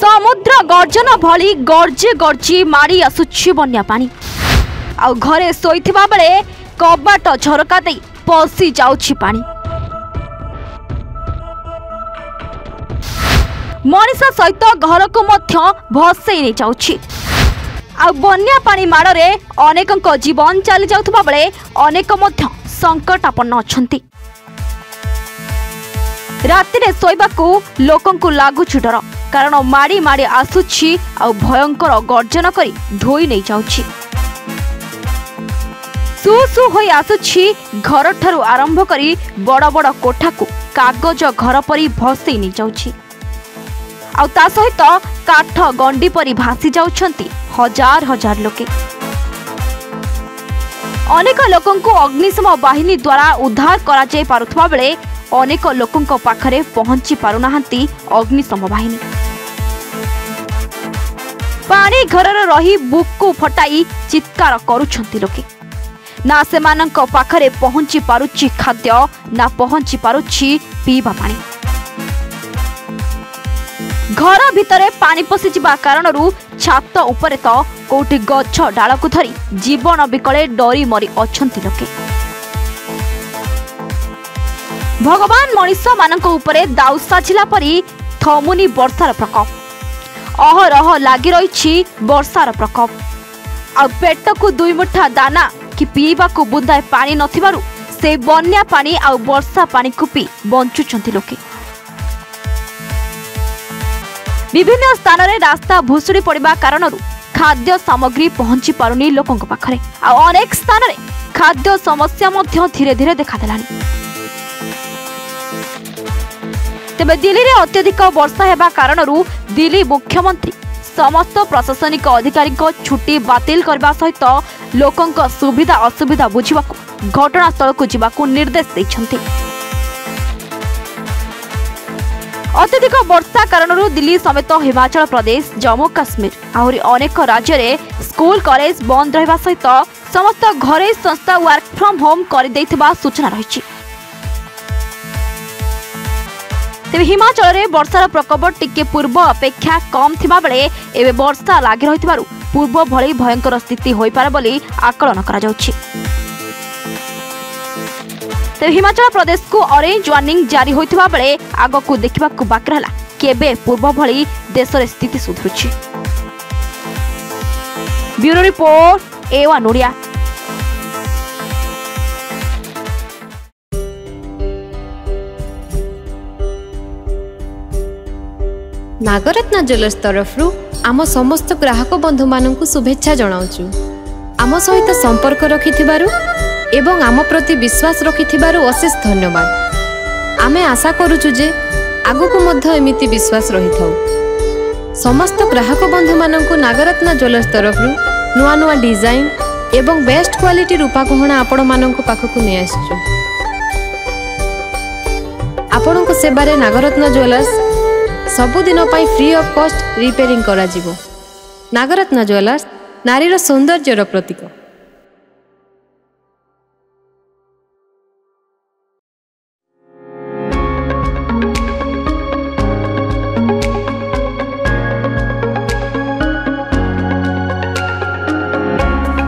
समुद्र गर्जन भली गर्जी गर्जी माड़ी आसुछि बन्या पानी आ घरे शोइथिबा बेले कबाट झरका दे पसी जाउछि पानी। मनीष सहित घर को मध्य भसई नहीं जाउछि। आ बन्या पानी माड़े अनेक जीवन चली जाउथबा बेले अनेक मध्य संकटापन्न अछंती। रातिरे शोइबाकू लोकंकु लागुछि डर, कारण माड़ी माड़ी आसुछि आ भयंकर गर्जन करी ढोई नहीं जाउछि। सु सु होई आसुछि घर ठारू आरंभ करी बड़ बड़ कोठाकू कागज घर परी भसई नहीं जाउछि। आ ता सहित काठ गंडी परी भासी जाउछंती हजार हजार लोके। अनेक लोकंकु अग्निशम बाहिनी द्वारा उद्धार करा जाय पारुथबा बेले अनेक लोकंक पाखरे पहुंची पारुनाहांती अग्निशम बाहिनी। पानी घरर रही बुकु फटाई चित्कार करुछंती लोके। ना सेमानंक पाखरे पहुंची पारुछि खाद्य, ना पहुंची पारुछि पीवा पानी। घर भितरे पानी पशि जिबा कारणरू छात उपरे तो कोठी गछ डालकु धरी जीवन विकले डरी मरी अछंती लोके। भगवान मनीष मानक उपरे दाउ साझिला परी थमुनी वर्षार प्रकोप। अहरह लागी रही वर्षार प्रकोप। आ पेट को दुई मुठा दाना कि पीवा को बुंदाए पानी नथिबारु से बन्या पानी आ वर्षा पानी को पी बंचुछंती लोके। विभिन्न स्थान रे रास्ता भुसुड़ी पड़िबा कारणरू खाद्य सामग्री पहुंची पारुनी लोकंक पाखरे। आ अनेक स्थान रे खाद्य समस्या मध्य धीरे धीरे देखा देलानी। तेबे दिल्ली रे अत्यधिक वर्षा हेबा कारणरू दिल्ली मुख्यमंत्री समस्त प्रशासनिक अधिकारी को छुट्टी बातिल करबा सहित लोकंक सुविधा असुविधा बुझिबाकू घटनास्थल को जिबाकू निर्देश दैछंती। अत्यधिक वर्षा कारणरू दिल्ली समेत हिमाचल प्रदेश, जम्मू काश्मीर आहुरी अनेक राज्य रे स्कूल कॉलेज बंद रहबा सहित समस्त घरे संस्था वर्क फ्रॉम होम कर दैथिबा सूचना रहिछि। तेबे हिमाचल रे वर्षार प्रकोप टिके पूर्व अपेक्षा कम थिबा बेले एबे वर्षा लागि रहितबारु पूर्व भली भयंकर स्थिति होई पारे बोली आकलन करा जाउछि। तेबे हिमाचल प्रदेश को ऑरेंज वार्निंग जारी होइथिबा बेले आगकू देखिबाकू बाकी रहला केबे पूर्व भली देश रे स्थिति सुधरुछि। Bureau report A1 Odia. Nagaratna jewellers तरफ आम समस्त ग्राहक बंधु मानक शुभेच्छा जनाऊँ। आम सहित संपर्क रखिथिबारु एवं आम प्रति विश्वास रखिथिबारु अशेष धन्यवाद। आमे आशा करूछु जे आगकू मध्य एमिति विश्वास रही थाउ। समस्त ग्राहक बंधु मानक नागरत्न ज्वेलर्स तरफ नुआ नुआ डिजाइन एवं बेस्ट क्वालिटी रूपा गहना आपण मानक पाखकू नै आछू। आपणक सेबारे नागरत्न ज्वेलर्स सबुदिन फ्री ऑफ कॉस्ट रिपेयरिंग करा जिवो। नागरत्न ज्वेलर्स नारीर सौंदर्यर प्रतीक।